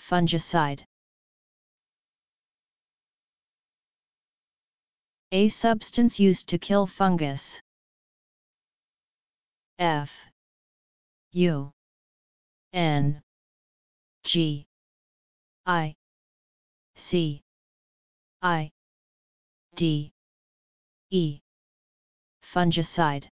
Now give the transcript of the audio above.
Fungicide. A substance used to kill fungus. F U N G I C I D E. Fungicide.